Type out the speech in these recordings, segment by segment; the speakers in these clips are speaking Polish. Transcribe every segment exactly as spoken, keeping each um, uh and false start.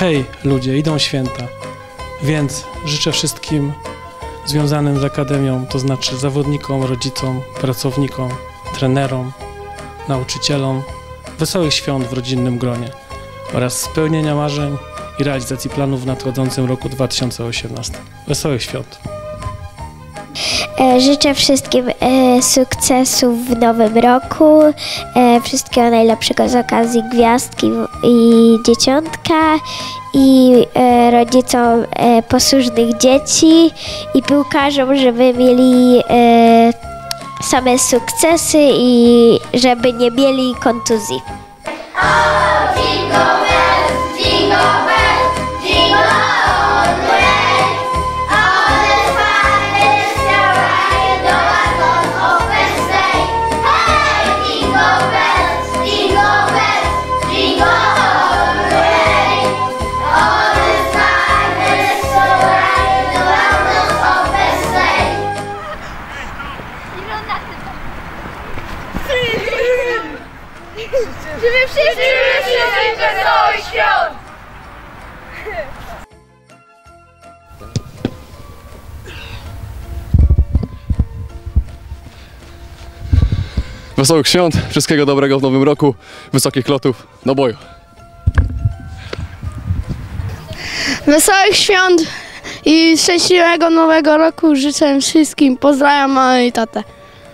Hej ludzie, idą święta, więc życzę wszystkim związanym z Akademią, to znaczy zawodnikom, rodzicom, pracownikom, trenerom, nauczycielom, wesołych świąt w rodzinnym gronie oraz spełnienia marzeń i realizacji planów w nadchodzącym roku dwa tysiące osiemnastym. Wesołych świąt! Życzę wszystkim sukcesów w nowym roku, wszystkiego najlepszego z okazji gwiazdki i dzieciątka i rodzicom posłusznych dzieci i piłkarzom, żeby mieli same sukcesy i żeby nie mieli kontuzji. Żeby wszyscy życzyć wesołych świąt! Wesołych świąt, wszystkiego dobrego w nowym roku, wysokich lotów, do boju! Wesołych świąt i szczęśliwego nowego roku życzę wszystkim. Pozdrawiam mamę i tatę.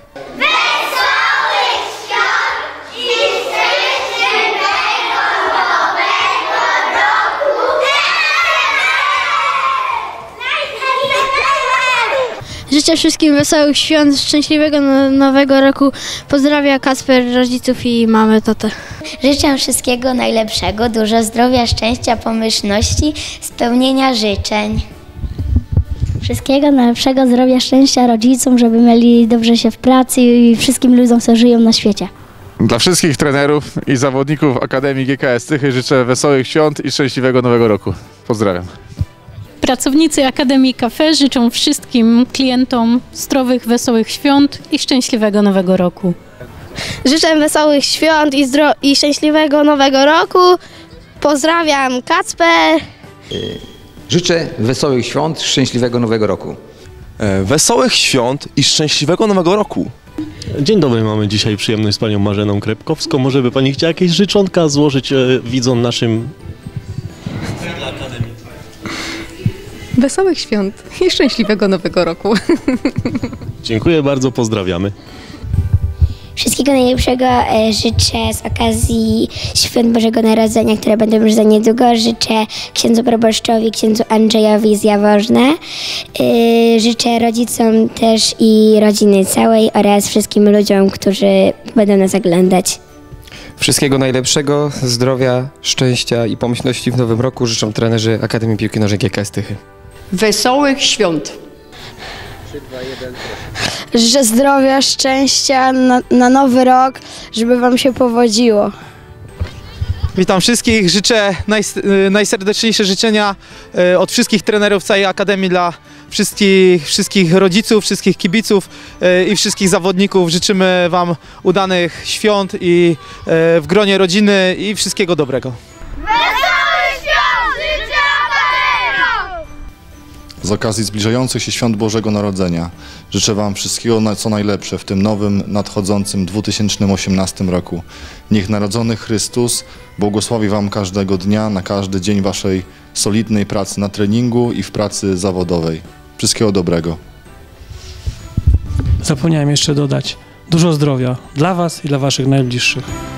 Życzę wszystkim wesołych świąt, szczęśliwego nowego roku. Pozdrawiam Kacper, rodziców i mamę, tatę. Życzę wszystkiego najlepszego, dużo zdrowia, szczęścia, pomyślności, spełnienia życzeń. Wszystkiego najlepszego, zdrowia, szczęścia rodzicom, żeby mieli dobrze się w pracy i wszystkim ludziom, co żyją na świecie. Dla wszystkich trenerów i zawodników Akademii G K S Tychy życzę wesołych świąt i szczęśliwego nowego roku. Pozdrawiam. Pracownicy Akademii Cafe życzą wszystkim klientom zdrowych, wesołych świąt i szczęśliwego nowego roku. Życzę wesołych świąt i, zdro- i szczęśliwego nowego roku. Pozdrawiam Kacper. Życzę wesołych świąt, szczęśliwego nowego roku. Wesołych świąt i szczęśliwego nowego roku. Dzień dobry, mamy dzisiaj przyjemność z panią Marzeną Krepkowską. Może by pani chciała jakieś życzonka złożyć e, widzom naszym dla Akademii? Wesołych świąt i szczęśliwego nowego roku. Dziękuję bardzo, pozdrawiamy. Wszystkiego najlepszego życzę z okazji Świąt Bożego Narodzenia, które będą już za niedługo. Życzę księdzu proboszczowi, księdzu Andrzejowi z Jaworzna. Życzę rodzicom też i rodziny całej oraz wszystkim ludziom, którzy będą nas oglądać. Wszystkiego najlepszego, zdrowia, szczęścia i pomyślności w nowym roku życzą trenerzy Akademii Piłki Nożnej G K S Tychy. Wesołych świąt! Życzę zdrowia, szczęścia na, na nowy rok, żeby wam się powodziło. Witam wszystkich, życzę naj, najserdeczniejsze życzenia od wszystkich trenerów całej Akademii dla wszystkich, wszystkich rodziców, wszystkich kibiców i wszystkich zawodników. Życzymy wam udanych świąt i w gronie rodziny i wszystkiego dobrego. Z okazji zbliżających się Świąt Bożego Narodzenia życzę wam wszystkiego co najlepsze w tym nowym, nadchodzącym dwa tysiące osiemnastym roku. Niech Narodzony Chrystus błogosławi wam każdego dnia, na każdy dzień waszej solidnej pracy na treningu i w pracy zawodowej. Wszystkiego dobrego. Zapomniałem jeszcze dodać, dużo zdrowia dla was i dla waszych najbliższych.